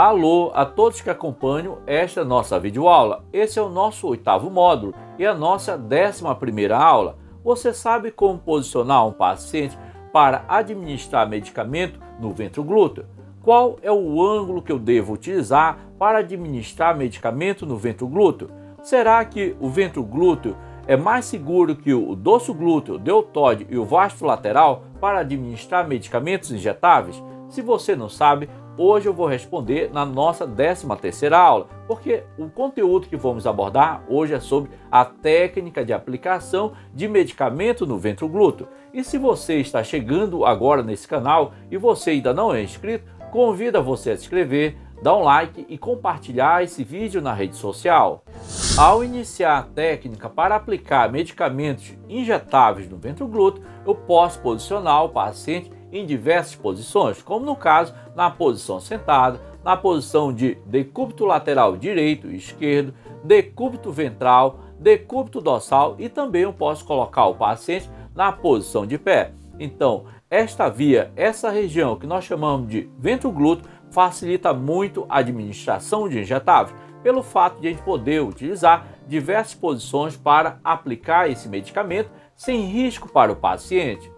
Alô a todos que acompanham esta nossa videoaula. Esse é o nosso 8º módulo e a nossa 11ª aula. Você sabe como posicionar um paciente para administrar medicamento no ventro glúteo? Qual é o ângulo que eu devo utilizar para administrar medicamento no ventro glúteo? Será que o ventro glúteo é mais seguro que o dorso glúteo, o deltoide e o vasto lateral para administrar medicamentos injetáveis? Se você não sabe, hoje eu vou responder na nossa 13ª aula, porque o conteúdo que vamos abordar hoje é sobre a técnica de aplicação de medicamento no ventro glúteo. E se você está chegando agora nesse canal e você ainda não é inscrito, convido você a se inscrever, dar um like e compartilhar esse vídeo na rede social. Ao iniciar a técnica para aplicar medicamentos injetáveis no ventro glúteo, eu posso posicionar o paciente em diversas posições, como no caso na posição sentada, na posição de decúbito lateral direito e esquerdo, decúbito ventral, decúbito dorsal e também eu posso colocar o paciente na posição de pé. Então, essa região que nós chamamos de ventro glúteo, facilita muito a administração de injetáveis, pelo fato de a gente poder utilizar diversas posições para aplicar esse medicamento sem risco para o paciente.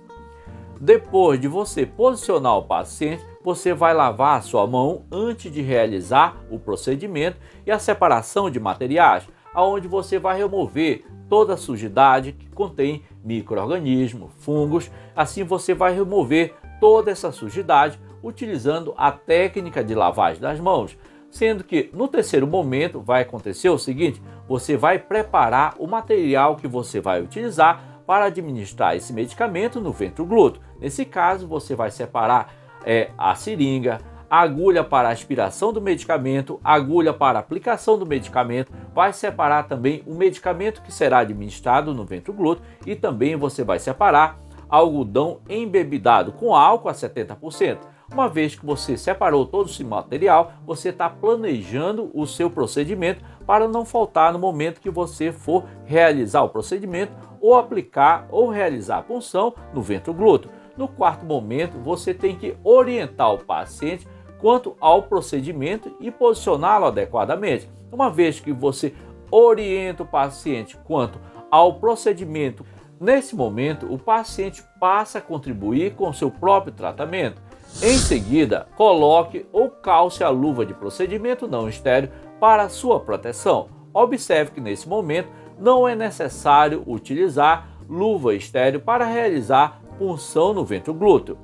Depois de você posicionar o paciente, você vai lavar a sua mão antes de realizar o procedimento e a separação de materiais, onde você vai remover toda a sujidade que contém micro-organismos, fungos. Assim você vai remover toda essa sujidade utilizando a técnica de lavagem das mãos. Sendo que no terceiro momento vai acontecer o seguinte: você vai preparar o material que você vai utilizar para administrar esse medicamento no ventro glúteo. Nesse caso, você vai separar a seringa, a agulha para aspiração do medicamento, a agulha para aplicação do medicamento, vai separar também o medicamento que será administrado no ventro glúteo e também você vai separar algodão embebedado com álcool a 70%. Uma vez que você separou todo esse material, você está planejando o seu procedimento para não faltar no momento que você for realizar o procedimento ou aplicar ou realizar a punção no ventro glúteo. No quarto momento, você tem que orientar o paciente quanto ao procedimento e posicioná-lo adequadamente. Uma vez que você orienta o paciente quanto ao procedimento, nesse momento o paciente passa a contribuir com o seu próprio tratamento. Em seguida, coloque ou calce a luva de procedimento não estéril para sua proteção. Observe que nesse momento não é necessário utilizar luva estéril para realizar punção no ventro glúteo.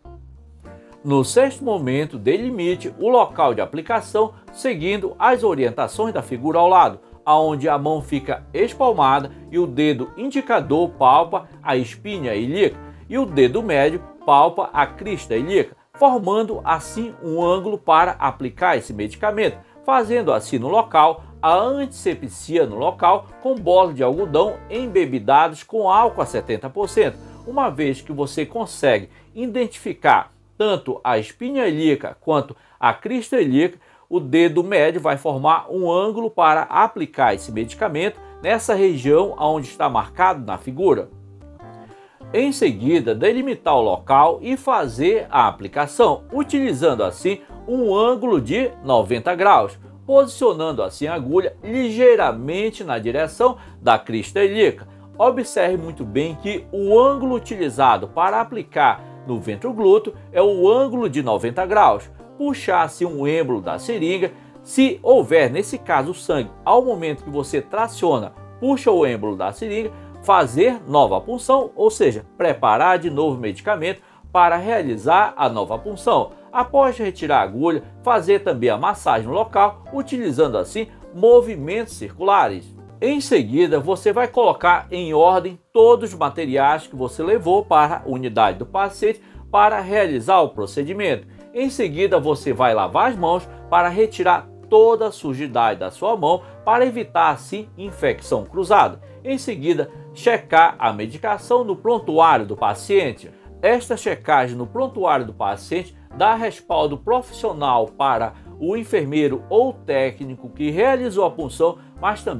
No sexto momento, delimite o local de aplicação seguindo as orientações da figura ao lado, onde a mão fica espalmada e o dedo indicador palpa a espinha ilíaca e o dedo médio palpa a crista ilíaca, formando assim um ângulo para aplicar esse medicamento, fazendo assim no local a antisepsia no local com bolas de algodão embebedados com álcool a 70%. Uma vez que você consegue identificar tanto a espinha ilíaca quanto a crista ilíaca, o dedo médio vai formar um ângulo para aplicar esse medicamento nessa região onde está marcado na figura. Em seguida, delimitar o local e fazer a aplicação, utilizando assim um ângulo de 90 graus, posicionando assim a agulha ligeiramente na direção da crista ilíaca. Observe muito bem que o ângulo utilizado para aplicar no ventro glúteo é o ângulo de 90 graus. Puxar assim um êmbolo da seringa, se houver nesse caso sangue, ao momento que você traciona, puxa o êmbolo da seringa, fazer nova punção, ou seja, preparar de novo o medicamento para realizar a nova punção. Após retirar a agulha, fazer também a massagem no local, utilizando assim movimentos circulares. Em seguida, você vai colocar em ordem todos os materiais que você levou para a unidade do paciente para realizar o procedimento. Em seguida, você vai lavar as mãos para retirar toda a sujidade da sua mão para evitar assim infecção cruzada. Em seguida, checar a medicação no prontuário do paciente. Esta checagem no prontuário do paciente dá respaldo profissional para o enfermeiro ou técnico que realizou a punção, mas também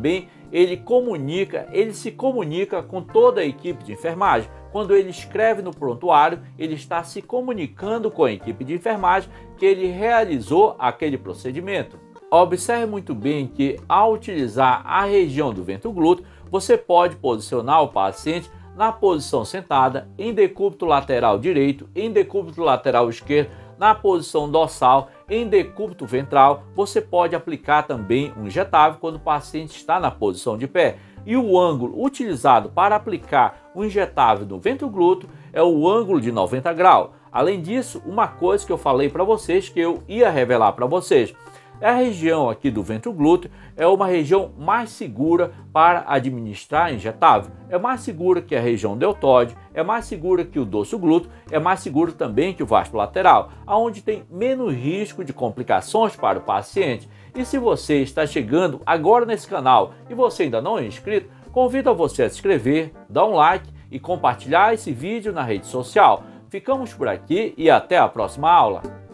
ele se comunica com toda a equipe de enfermagem. Quando ele escreve no prontuário, ele está se comunicando com a equipe de enfermagem que ele realizou aquele procedimento. Observe muito bem que, ao utilizar a região do ventro glúteo, você pode posicionar o paciente na posição sentada, em decúbito lateral direito, em decúbito lateral esquerdo, na posição dorsal, em decúbito ventral. Você pode aplicar também um injetável quando o paciente está na posição de pé. E o ângulo utilizado para aplicar o injetável no ventro glúteo é o ângulo de 90 graus. Além disso, uma coisa que eu falei para vocês, que eu ia revelar para vocês, a região aqui do ventro glúteo é uma região mais segura para administrar injetável. É mais segura que a região deltoide, é mais segura que o dorso glúteo, é mais seguro também que o vasto lateral, onde tem menos risco de complicações para o paciente. E se você está chegando agora nesse canal e você ainda não é inscrito, convido você a se inscrever, dar um like e compartilhar esse vídeo na rede social. Ficamos por aqui e até a próxima aula.